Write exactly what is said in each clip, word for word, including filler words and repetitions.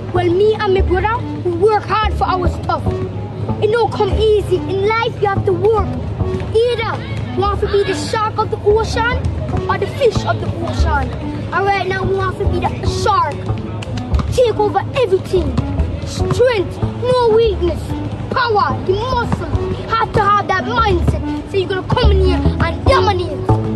Well, me and my brother, we work hard for our stuff. It don't come easy. In life, you have to work. Either you want to be the shark of the ocean or the fish of the ocean. And right now, we want to be the shark. Take over everything. Strength, no weakness. Power, the muscle. Have to have that mindset. So you're gonna come in here and dominate.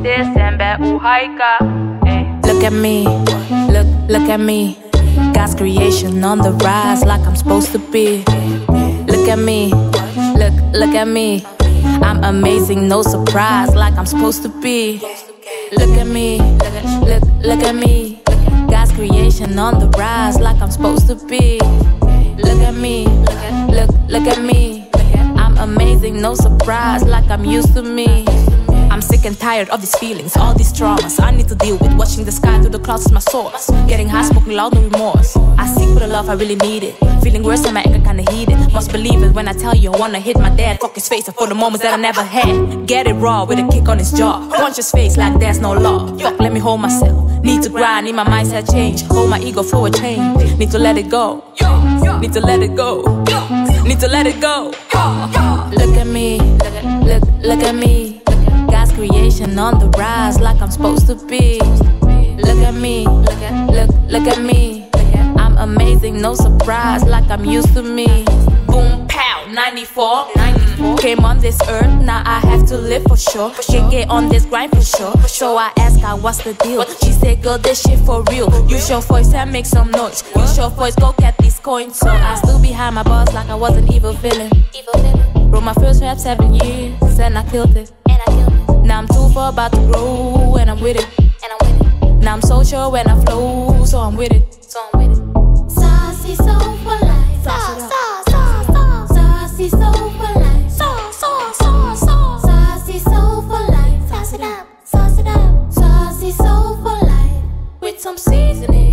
Look at me, look, look at me. God's creation on the rise like I'm supposed to be. Look at me, look, look at me. I'm amazing, no surprise, like I'm supposed to be. Look at me, look, look at me. God's creation on the rise like I'm supposed to be. Look at me, look, look at me. I'm amazing, no surprise, like I'm used to me. I'm sick and tired of these feelings, all these traumas I need to deal with. Watching the sky through the clouds is my source. Getting high, smoking loud, no remorse. I seek for the love, I really need it. Feeling worse and my anger kinda heated. Must believe it when I tell you I wanna hit my dad. Fuck his face for the moments that I never had. Get it raw with a kick on his jaw. Punch his face like there's no law. Fuck, let me hold myself. Need to grind, need my mindset change. Hold my ego for a change. Need to let it go. Need to let it go. Need to let it go. Look at me, look, look at me. God's creation on the rise like I'm supposed to be. Look at me, look, look, look at me. I'm amazing, no surprise, like I'm used to me. Boom, pow, ninety-four, ninety-four. Came on this earth, now I have to live for sure. Can't get on this grind for sure. So I asked her, what's the deal? She said, girl, this shit for real. Use your voice and make some noise. Use your voice, go get these coins. So I stood behind my boss like I was an evil villain. Wrote my first rap seven years, and I killed it. Now I'm too far about to grow, and I'm with it. Now I'm so sure when I flow, so I'm with it. So I'm with it. Saucy soul for life. Sauce, sauce, sauce, sauce. Saucy soul for life. Sauce, sauce, sauce, sauce. Saucy soul for life. Sauce it up, sauce it up. Saucy soul for life. With some seasoning.